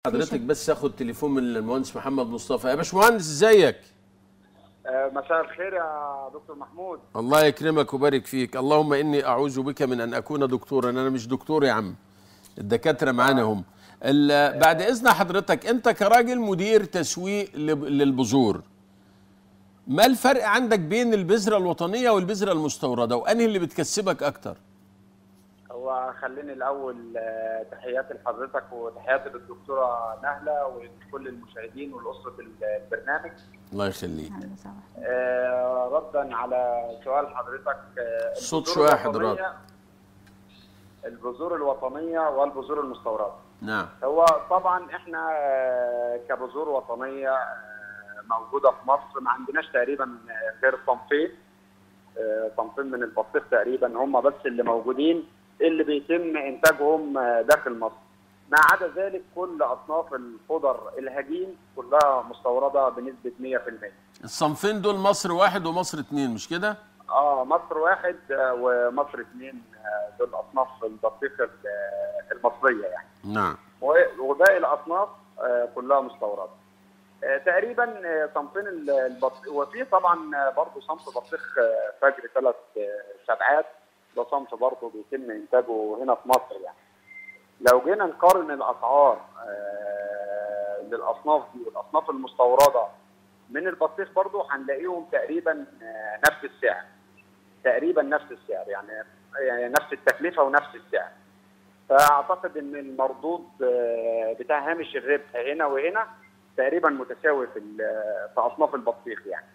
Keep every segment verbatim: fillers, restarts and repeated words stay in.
حضرتك بس اخد تليفون من المهندس محمد مصطفى. يا باشمهندس ازيك؟ آه مساء الخير يا دكتور محمود. الله يكرمك ويبارك فيك. اللهم اني اعوذ بك من ان اكون دكتورا. انا مش دكتور يا عم، الدكاتره معانا هم. بعد اذن حضرتك، انت كراجل مدير تسويق للبذور، ما الفرق عندك بين البذره الوطنيه والبذره المستورده، وانهي اللي بتكسبك اكتر؟ هو خليني الاول تحياتي لحضرتك وتحياتي للدكتوره نهله ولكل المشاهدين والاسره البرنامج. الله يخليك. آه ردا على سؤال حضرتك، الصوت شويه يا حضرتك. البذور الوطنيه والبذور المستورده. نعم. هو طبعا احنا كبذور وطنيه موجوده في مصر ما عندناش تقريبا غير صنفين صنفين من البطيخ تقريبا، هم بس اللي موجودين اللي بيتم انتاجهم داخل مصر. ما عدا ذلك كل اصناف الخضر الهجين كلها مستورده بنسبه مية في المية. الصنفين دول مصر واحد ومصر اتنين مش كده؟ اه مصر واحد ومصر اتنين، دول اصناف البطيخ المصريه يعني. نعم. وباقي الاصناف كلها مستورده. تقريبا صنفين البطيخ، وفي طبعا برضه صنف بطيخ فجر ثلاث سبعات، ده صنف برضه بيتم انتاجه هنا في مصر يعني. لو جينا نقارن الاسعار للاصناف دي والاصناف المستورده من البطيخ برضه هنلاقيهم تقريبا نفس السعر. تقريبا نفس السعر يعني يعني نفس التكلفه ونفس السعر. فاعتقد ان المردود بتاع هامش الربح هنا وهنا تقريبا متساوي في في اصناف البطيخ يعني.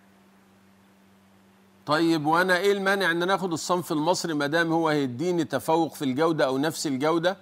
طيب وانا ايه المانع ان ناخد الصنف المصري ما دام هو هيديني تفوق في الجوده او نفس الجوده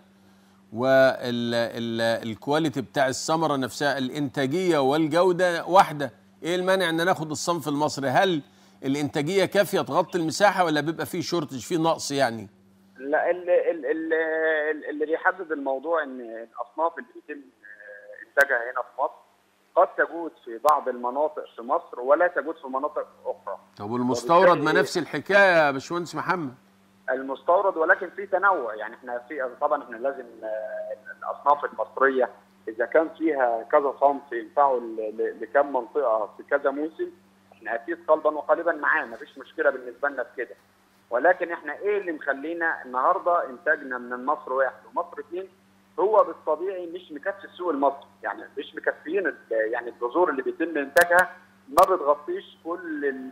والكواليتي بتاع الثمره نفسها، الانتاجيه والجوده واحده، ايه المانع ان ناخد الصنف المصري؟ هل الانتاجيه كافيه تغطي المساحه ولا بيبقى فيه شورتج، فيه نقص يعني؟ لا، اللي, اللي, اللي بيحدد الموضوع ان الاصناف اللي بيتم انتاجها هنا في مصر قد تجود في بعض المناطق في مصر ولا تجود في مناطق اخرى. طب والمستورد ما نفس الحكايه يا باشمهندس محمد؟ المستورد ولكن في تنوع يعني. احنا في طبعا احنا لازم الاصناف المصريه اذا كان فيها كذا صنف ينفعوا لكم منطقه في كذا موسم، احنا اكيد قلبا وقالبا معاه، ما فيش مشكله بالنسبه لنا في كده. ولكن احنا ايه اللي مخلينا النهارده انتاجنا من مصر واحد ومصر اثنين؟ هو بالطبيعي مش مكفي السوق المصري، يعني مش مكفيين يعني البذور اللي بيتم انتاجها ما بتغطيش كل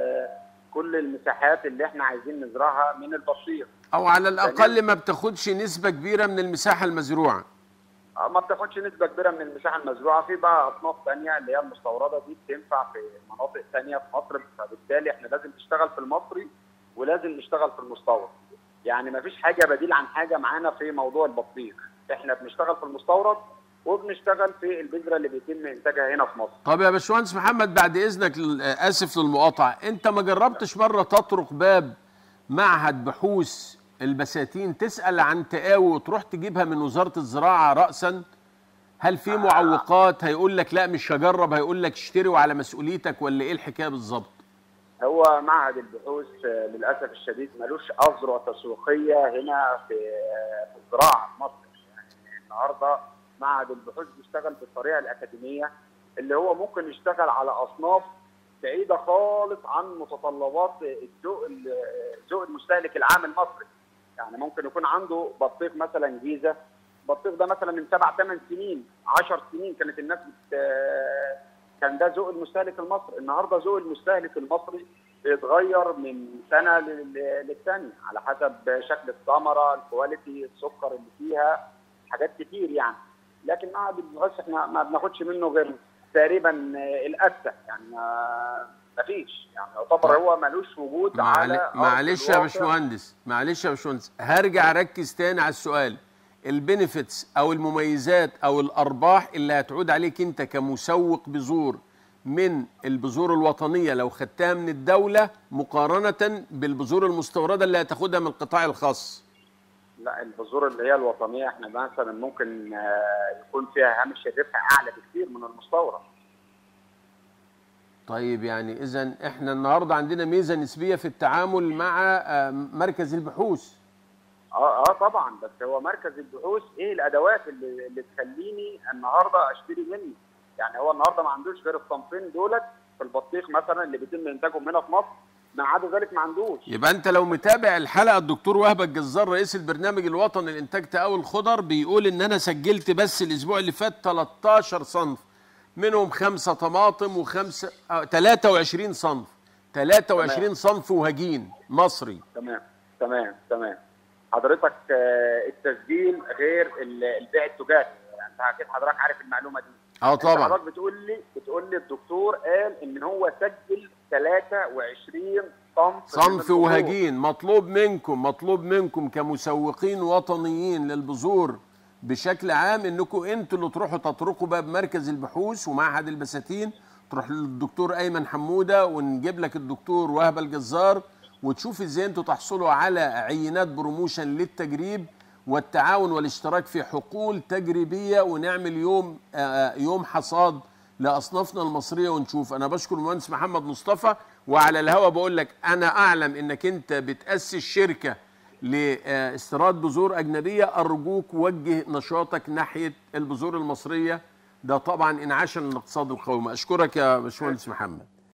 كل المساحات اللي احنا عايزين نزرعها من البطيخ، او على الاقل ما بتاخدش نسبه كبيره من المساحه المزروعه. ما بتاخدش نسبه كبيره من المساحه المزروعه. في بقى اصناف ثانيه اللي هي المستورده دي بتنفع في مناطق ثانيه في مصر، فبالتالي احنا لازم نشتغل في المصري ولازم نشتغل في المستورد. يعني ما فيش حاجه بديل عن حاجه معانا في موضوع البطيخ، احنا بنشتغل في المستورد وبنشتغل في البذره اللي بيتم انتاجها هنا في مصر. طب يا باشمهندس محمد بعد اذنك، اسف للمقاطعه، انت ما جربتش مره تطرق باب معهد بحوث البساتين تسال عن تقاوي وتروح تجيبها من وزاره الزراعه راسا؟ هل في معوقات؟ هيقول لك لا مش هجرب، هيقول لك اشتري وعلى مسؤوليتك، ولا ايه الحكايه بالظبط؟ هو معهد البحوث للاسف الشديد ملوش اذرع تسويقيه هنا في في الزراعه في مصر. يعني النهارده معهد البحوث بيشتغل بالطريقه الاكاديميه اللي هو ممكن يشتغل على اصناف بعيده خالص عن متطلبات الذوق ذوق المستهلك العام المصري. يعني ممكن يكون عنده بطيخ مثلا جيزه، البطيخ ده مثلا من سبع ثمان سنين عشر سنين كانت الناس بت كان ده ذوق المستهلك المصري. النهارده ذوق المستهلك المصري بيتغير من سنه للثانيه على حسب شكل الثمره، الكواليتي، السكر اللي فيها، حاجات كتير يعني. لكن معهد البحوث احنا ما بناخدش منه غير تقريبا الاسه، يعني ما فيش، يعني يعتبر هو ملوش وجود على معلش يا باشمهندس معلش يا باشمهندس هرجع اركز تاني على السؤال. البينيفيتس او المميزات او الارباح اللي هتعود عليك انت كمسوق بذور من البذور الوطنيه لو خدتها من الدوله مقارنه بالبذور المستورده اللي هتاخدها من القطاع الخاص؟ لا، البذور اللي هي الوطنيه احنا مثلا ممكن يكون فيها هامش الربح اعلى بكثير من المستورد. طيب يعني اذا احنا النهارده عندنا ميزه نسبيه في التعامل مع مركز البحوث. اه اه طبعا، بس هو مركز البحوث ايه الادوات اللي, اللي تخليني النهارده اشتري منه؟ يعني هو النهارده ما عندوش غير الصنفين دولت في البطيخ مثلا اللي بيتم انتاجهم هنا في مصر، ما عدا ذلك ما عندوش. يبقى انت لو متابع الحلقه، الدكتور وهبه الجزار رئيس البرنامج الوطني لانتاج تقاوي الخضر بيقول ان انا سجلت بس الاسبوع اللي فات تلتاشر صنف، منهم خمسه طماطم وخمسه آه تلاتة وعشرين صنف، تلاتة وعشرين تمام. صنف وهجين مصري. تمام تمام تمام. حضرتك آه، التسجيل غير ال- البيع التجاري، يعني انت اكيد حضرتك عارف المعلومه دي. اه انت طبعا. حضرتك بتقول لي بتقول لي الدكتور قال ان هو سجل تلاتة وعشرين صنف صنف وهجين. مطلوب منكم مطلوب منكم كمسوقين وطنيين للبذور بشكل عام انكم انتوا اللي تروحوا تطرقوا باب مركز البحوث ومعهد البساتين، تروح للدكتور ايمن حموده ونجيب لك الدكتور وهبه الجزار وتشوف ازاي انتوا تحصلوا على عينات بروموشن للتجريب والتعاون والاشتراك في حقول تجريبيه، ونعمل يوم آه يوم حصاد لاصنافنا المصريه ونشوف. انا بشكر المهندس محمد مصطفى، وعلى الهوا بقول لك انا اعلم انك انت بتاسس شركه لاستيراد بذور اجنبيه، ارجوك وجه نشاطك ناحيه البذور المصريه، ده طبعا انعاشا للاقتصاد القومي. اشكرك يا باشمهندس محمد.